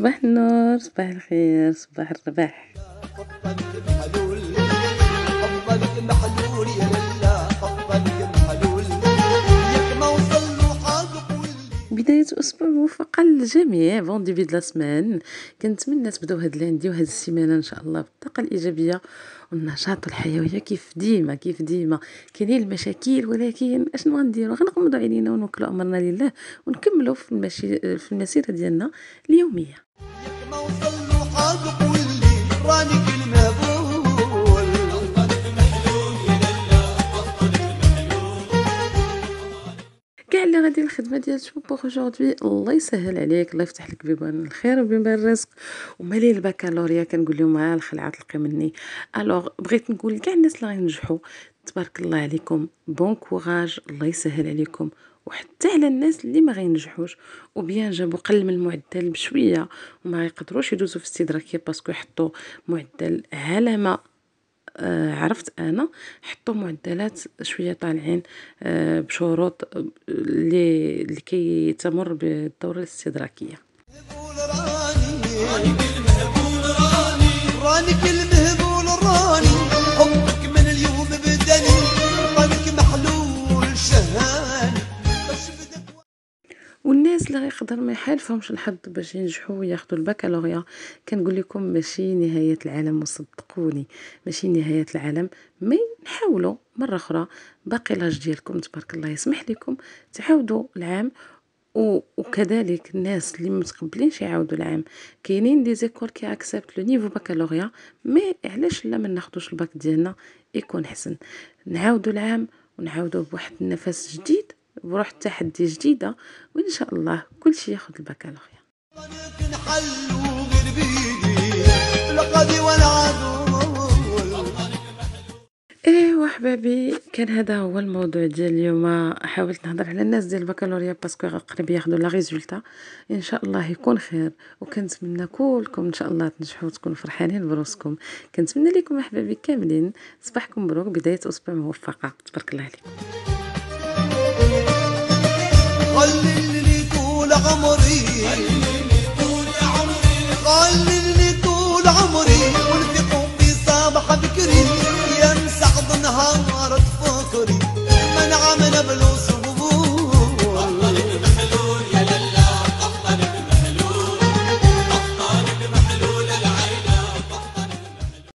صباح النور، صباح الخير، صباح الرباح. فضلك محلول فضلك محلول يا لله فضلك محلول ياك ما وصل له حظ قولي. بداية أسبوع موفقة للجميع، بون ديبي دو لا سمان. كنتمنى تبداو هاد لاندي وهاد السيمانة إن شاء الله بالطاقة الإيجابية والنشاط والحيوية كيف ديما كيف ديما. كاينين المشاكل ولكن اشنو غنديرو؟ غنغمضوا عينينا ونوكلوا أمرنا لله ونكملوا في المسيرة ديالنا اليومية. ياك ما وصل له حظ قولي راني كالمهبول. كاع اللي غادي الخدمه ديال بوغ اجوردي، الله يسهل عليك، الله يفتح لك بيبان الخير وبيبان الرزق. ومالي البكالوريا كنقول لهم الخلعه تلقي مني. الوغ بغيت نقول كاع الناس اللي غينجحوا تبارك الله عليكم، بون كوراج، الله يسهل عليكم. وحتى على الناس اللي ما غينجحوش وبيان جابوا قل من المعدل بشويه وما يقدروش يدوزوا في الاستدراكيه باسكو يحطوا معدل على ما عرفت انا، حطوا معدلات شويه طالعين بشروط اللي تمر بالدوره الاستدراكيه. مهبول راني كالمهبول راني كالمهبول راني حبك من اليوم بدني قلبك محلول شهاني باش بدك. والناس اللي غيقدر ما يحالفهمش الحظ باش ينجحوا وياخذوا البكالوريا، كنقول لكم ماشي نهايه العالم، وصدقوني ماشي نهايه العالم. مي نحاولوا مره اخرى، باقي لاج ديالكم تبارك الله يسمح لكم تعاودوا العام. وكذلك الناس اللي متقبلينش يعاودوا العام، كاينين دي زيكول كي اكسبت لو نيفو بكالوريا، مي علاش لا ما ناخذوش الباك ديالنا يكون حسن. نعاودوا العام ونعاودوا بواحد النفس جديد بروح تحدي جديده، وان شاء الله كل شيء ياخذ البكالوريا. راني نحل وغير بيدي القاضي والعدول. ايوا حبابي، كان هذا هو الموضوع ديال اليوم. حاولت نهضر على الناس ديال البكالوريا باسكو قريب ياخذوا لا ريزولتا، ان شاء الله يكون خير. وكنتمنى كلكم ان شاء الله تنجحوا وتكونوا فرحانين بروسكم. كنتمنى لكم احبابي كاملين صباحكم مبروك، بدايه اسبوع موفقه، تبارك الله عليكم. خلي اللي طول عمري